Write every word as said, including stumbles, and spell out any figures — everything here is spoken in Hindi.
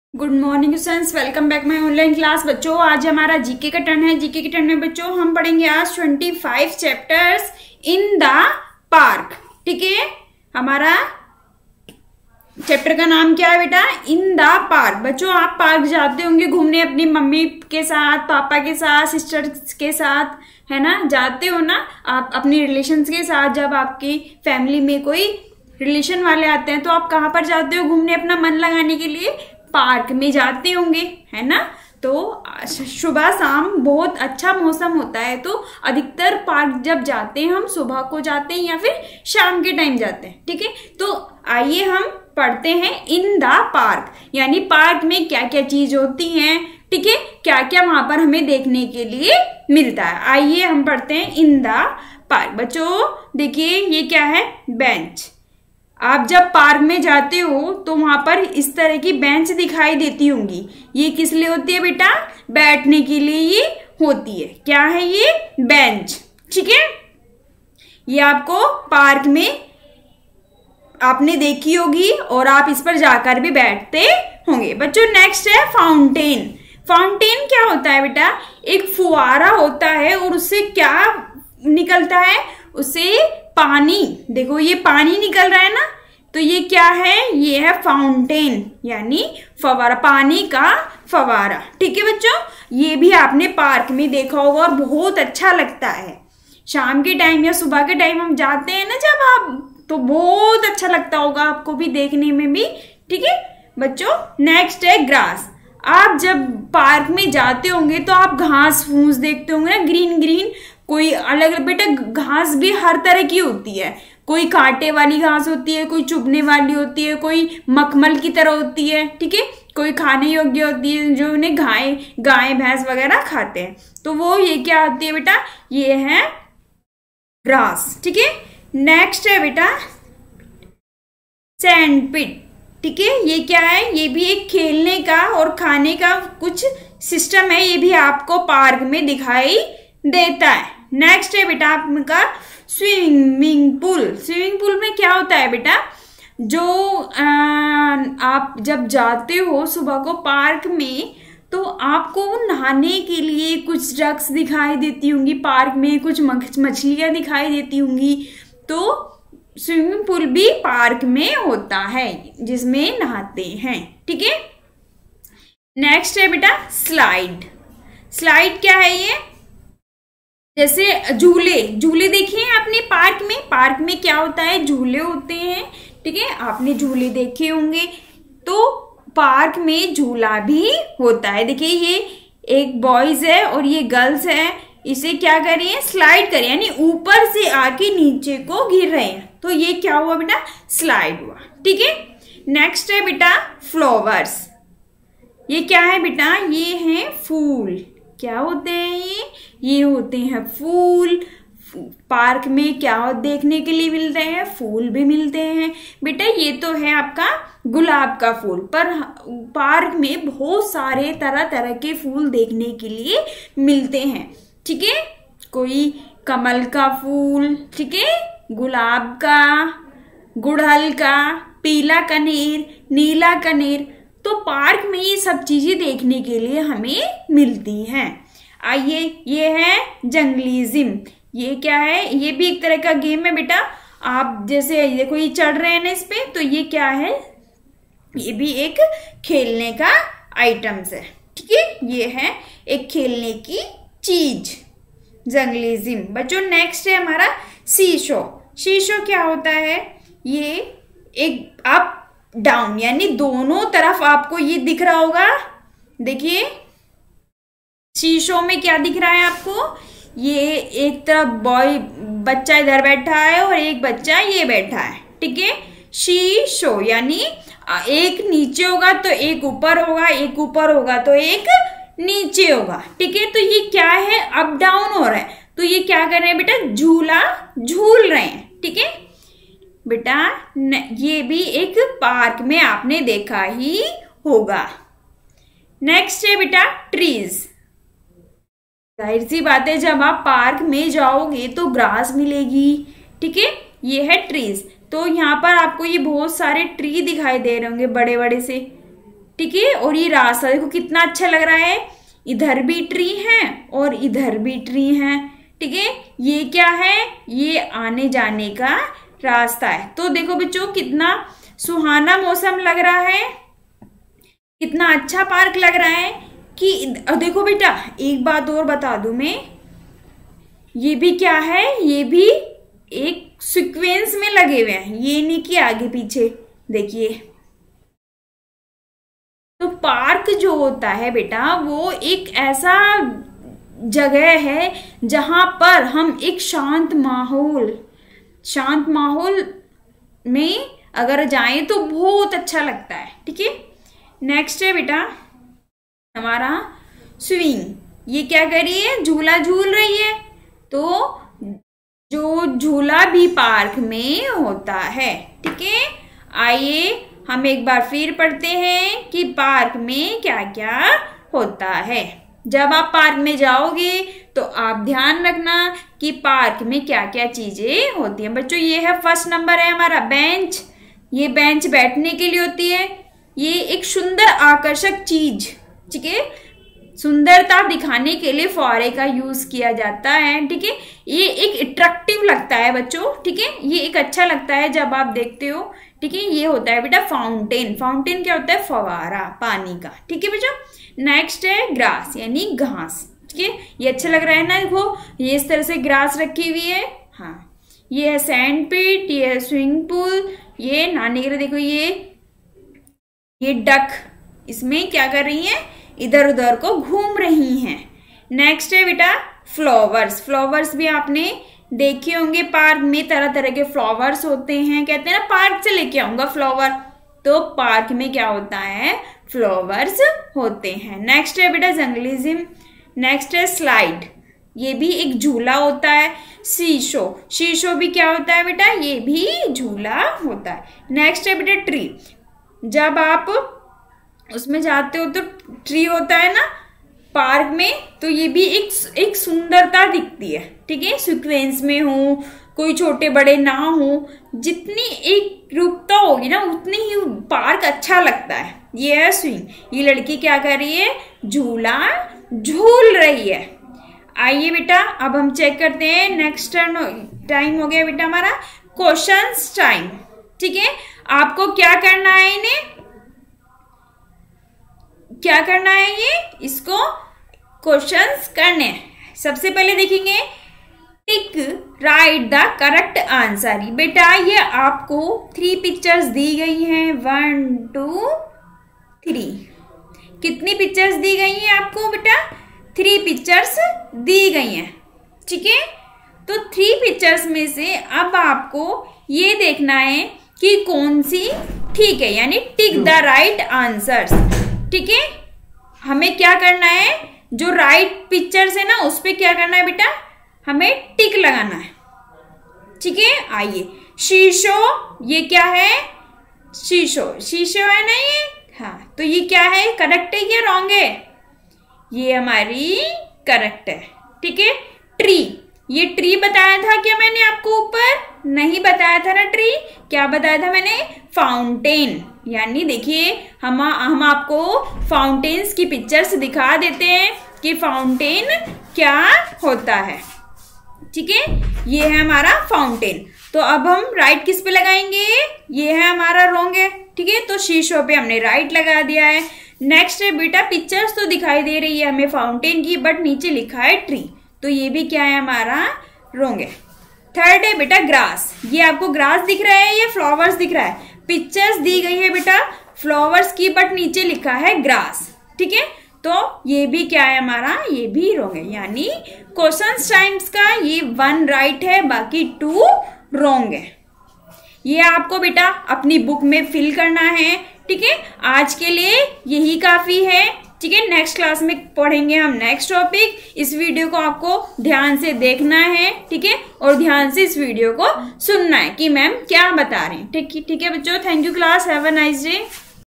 Good morning students, welcome back my online class. बच्चों आज हमारा जीके का टर्न है। जीके के टर्न में बच्चों हम पढ़ेंगे आज पच्चीस चैप्टर्स इन द पार्क। ठीक है, हमारा चैप्टर का नाम क्या है बेटा? In the park. बच्चों आप पार्क जाते होंगे घूमने अपनी मम्मी के साथ, पापा के साथ, सिस्टर्स के साथ, है ना? जाते हो ना आप अपनी रिलेशंस के साथ। जब आपकी फैमिली में कोई रिलेशन वाले आते हैं तो आप कहाँ पर जाते हो घूमने? अपना मन लगाने के लिए पार्क में जाते होंगे, है ना? तो सुबह शाम बहुत अच्छा मौसम होता है तो अधिकतर पार्क जब जाते हैं हम सुबह को जाते हैं या फिर शाम के टाइम जाते हैं। ठीक है, तो आइए हम पढ़ते हैं इन द पार्क, यानी पार्क में क्या क्या चीज होती हैं। ठीक है, क्या क्या वहां पर हमें देखने के लिए मिलता है। आइए हम पढ़ते हैं इन द पार्क। बच्चों देखिए ये क्या है? बेंच। आप जब पार्क में जाते हो तो वहां पर इस तरह की बेंच दिखाई देती होंगी। ये किस लिए होती है बेटा? बैठने के लिए ये होती है। क्या है ये? बेंच। ठीक है, ये आपको पार्क में आपने देखी होगी और आप इस पर जाकर भी बैठते होंगे। बच्चों नेक्स्ट है फाउंटेन। फाउंटेन क्या होता है बेटा? एक फुवारा होता है और उससे क्या निकलता है? उससे पानी। देखो ये पानी निकल रहा है ना, तो ये क्या है? ये है फाउंटेन, यानी फवारा, पानी का फवारा। ठीक है बच्चों, ये भी आपने पार्क में देखा होगा और बहुत अच्छा लगता है। शाम के टाइम या सुबह के टाइम हम जाते हैं ना जब आप, तो बहुत अच्छा लगता होगा आपको भी देखने में भी। ठीक है बच्चों, नेक्स्ट है ग्रास। आप जब पार्क में जाते होंगे तो आप घास फूस देखते होंगे ना, ग्रीन ग्रीन। कोई अलग बेटा घास भी हर तरह की होती है। कोई कांटे वाली घास होती है, कोई चुभने वाली होती है, कोई मखमल की तरह होती है। ठीक है, कोई खाने योग्य होती है जो उन्हें गाय गाय भैंस वगैरह खाते हैं। तो वो ये क्या होती है बेटा? ये है ग्रास। ठीक है, नेक्स्ट है बेटा सैंड पिट। ठीक है, ये क्या है? ये भी एक खेलने का और खाने का कुछ सिस्टम है। ये भी आपको पार्क में दिखाई देता है। नेक्स्ट है बेटा आपका स्विमिंग पूल। स्विमिंग पूल में क्या होता है बेटा? जो आ, आप जब जाते हो सुबह को पार्क में तो आपको नहाने के लिए कुछ ड्रग्स दिखाई देती होंगी पार्क में, कुछ मछलियां दिखाई देती होंगी। तो स्विमिंग पूल भी पार्क में होता है जिसमें नहाते हैं। ठीक है, नेक्स्ट है बेटा स्लाइड। स्लाइड क्या है? ये जैसे झूले। झूले देखिए आपने पार्क में। पार्क में क्या होता है? झूले होते हैं। ठीक है, आपने झूले देखे होंगे। तो पार्क में झूला भी होता है। देखिए ये एक बॉयज है और ये गर्ल्स है। इसे क्या करिए? स्लाइड करिए, यानी ऊपर से आके नीचे को गिर रहे हैं। तो ये क्या हुआ बेटा? स्लाइड हुआ। ठीक है, नेक्स्ट है बेटा फ्लावर्स। ये क्या है बेटा? ये है फूल। क्या होते हैं ये? ये होते हैं फूल। पार्क में क्या देखने के लिए मिलते हैं? फूल भी मिलते हैं बेटा। ये तो है आपका गुलाब का फूल, पर पार्क में बहुत सारे तरह तरह के फूल देखने के लिए मिलते हैं। ठीक है, कोई कमल का फूल, ठीक है, गुलाब का, गुड़हल का, पीला कनेर, नीला कनेर। तो पार्क में ये सब चीजें देखने के लिए हमें मिलती हैं। आइए ये है जंगलीज्म। ये क्या है? ये भी एक तरह का गेम है बेटा। आप जैसे देखो ये चढ़ रहे हैं ना इस पे, तो ये क्या है? ये भी एक खेलने का आइटम्स है। ठीक है, ये है एक खेलने की चीज, जंगलीज्म। बच्चों नेक्स्ट है हमारा शीशो। शीशो क्या होता है? ये एक अप डाउन, यानी दोनों तरफ आपको ये दिख रहा होगा। देखिए शीशो में क्या दिख रहा है आपको? ये एक तरफ बॉय बच्चा इधर बैठा है और एक बच्चा ये बैठा है। ठीक है, शीशो यानी एक नीचे होगा तो एक ऊपर होगा, एक ऊपर होगा तो एक नीचे होगा। ठीक है, तो ये क्या है? अप डाउन हो रहा है। तो ये क्या कर रहे हैं बेटा? झूला झूल रहे हैं। ठीक है बेटा, ये भी एक पार्क में आपने देखा ही होगा। नेक्स्ट है बेटा ट्रीज। जाहिर सी बात है जब आप पार्क में जाओगे तो ग्रास मिलेगी। ठीक है, ये है ट्रीज। तो यहाँ पर आपको ये बहुत सारे ट्री दिखाई दे रहे होंगे बड़े बड़े से। ठीक है। और ये रास्ता देखो कितना अच्छा लग रहा है, इधर भी ट्री है और इधर भी ट्री है, ठीक है। ये क्या है, ये आने जाने का रास्ता है। तो देखो बच्चों कितना सुहाना मौसम लग रहा है, कितना अच्छा पार्क लग रहा है कि देखो बेटा एक बात और बता दूं मैं, ये भी क्या है, ये भी एक सीक्वेंस में लगे हुए हैं, ये नहीं कि आगे पीछे। देखिए तो पार्क जो होता है बेटा वो एक ऐसा जगह है जहां पर हम एक शांत माहौल शांत माहौल में अगर जाएं तो बहुत अच्छा लगता है, ठीक है। नेक्स्ट है बेटा हमारा स्विंग, ये क्या कर रही है, झूला झूल रही है। तो जो झूला भी पार्क में होता है, ठीक है। आइए हम एक बार फिर पढ़ते हैं कि पार्क में क्या क्या होता है। जब आप पार्क में जाओगे तो आप ध्यान रखना कि पार्क में क्या क्या चीजें होती हैं। बच्चों ये है फर्स्ट नंबर है हमारा बेंच, ये बेंच बैठने के लिए होती है, ये एक सुंदर आकर्षक चीज, ठीक है, सुंदरता दिखाने के लिए फुहारे का यूज किया जाता है, ठीक है। ये एक अट्रैक्टिव लगता है बच्चों, ठीक है, ये एक अच्छा लगता है जब आप देखते हो, ठीक है। ये होता है बेटा फाउंटेन, फाउंटेन क्या होता है, फवारा पानी का, ठीक है बच्चों। नेक्स्ट है ग्रास यानी घास, ठीक है, ये अच्छा लग रहा है ना, देखो ये इस तरह से ग्रास रखी हुई है। हाँ ये है सैंड पिट, ये है स्विमिंग पूल, ये नहाने के लिए देखो ये ये डक इसमें क्या कर रही है, इधर उधर को घूम रही हैं। नेक्स्ट है बेटा फ्लावर्स, फ्लावर्स भी आपने देखे होंगे पार्क में, तरह तरह के फ्लावर्स होते हैं, कहते हैं ना पार्क से लेके आऊंगा फ्लावर, तो पार्क में क्या होता है, फ्लावर्स होते हैं। नेक्स्ट है बेटा जंगलिज्म, नेक्स्ट है स्लाइड, ये भी एक झूला होता है। शीशो, शीशो भी क्या होता है बेटा, ये भी झूला होता है। नेक्स्ट है बेटा ट्री, जब आप उसमें जाते हो तो ट्री होता है ना पार्क में, तो ये भी एक एक सुंदरता दिखती है, ठीक है, सीक्वेंस में हो, कोई छोटे बड़े ना हो, जितनी एक रूपता होगी ना उतनी ही पार्क अच्छा लगता है। ये है स्विंग, ये लड़की क्या कर रही है, झूला झूल रही है। आइए बेटा अब हम चेक करते हैं, नेक्स्ट टाइम हो गया बेटा हमारा क्वेश्चंस टाइम, ठीक है। आपको क्या करना है, इन्हें क्या करना है, ये इसको क्वेश्चंस करने हैं। सबसे पहले देखेंगे tick right the correct answer. बेटा ये आपको थ्री पिक्चर्स दी गई हैं, वन टू थ्री, कितनी पिक्चर्स दी गई हैं आपको बेटा, थ्री पिक्चर्स दी गई हैं, ठीक है। तो थ्री पिक्चर्स में से अब आपको ये देखना है कि कौन सी ठीक है, यानी टिक द राइट आंसर्स, ठीक है। हमें क्या करना है, जो राइट पिक्चर्स है ना उस पे क्या करना है बेटा, हमें टिक लगाना है, ठीक है। आइए शीशो, ये क्या है, शीशो, शीशो है ना ये, हाँ तो ये क्या है, करेक्ट है या रॉन्ग है, ये हमारी करेक्ट है, ठीक है। ट्री, ये ट्री बताया था क्या मैंने आपको ऊपर, नहीं बताया था ना ट्री, क्या बताया था मैंने, फाउंटेन, यानी देखिए हम हम आपको फाउंटेन्स की पिक्चर्स दिखा देते हैं कि फाउंटेन क्या होता है, ठीक है। ये है हमारा फाउंटेन, तो अब हम राइट किस पे लगाएंगे, ये है हमारा रॉन्ग है, ठीक है। तो शीशो पे हमने राइट लगा दिया है। नेक्स्ट है बेटा पिक्चर्स तो दिखाई दे रही है हमें फाउंटेन की, बट नीचे लिखा है ट्री, तो ये भी क्या है हमारा रॉन्ग है। थर्ड है बेटा ग्रास, ये आपको ग्रास दिख रहा है या फ्लावर्स दिख रहा है, पिक्चर्स दी गई है बेटा फ्लावर्स की, बट नीचे लिखा है ग्रास, ठीक है। तो ये भी क्या है हमारा, ये भी रॉन्ग है, यानी क्वेश्चन टाइम्स का ये वन राइट है, बाकी टू रॉन्ग है। ये आपको बेटा अपनी बुक में फिल करना है, ठीक है। आज के लिए यही काफी है, ठीक है। नेक्स्ट क्लास में पढ़ेंगे हम नेक्स्ट टॉपिक। इस वीडियो को आपको ध्यान से देखना है, ठीक है, और ध्यान से इस वीडियो को सुनना है कि मैम क्या बता रहे हैं, ठीक है ठीक है बच्चों। Thank you class, have a nice day.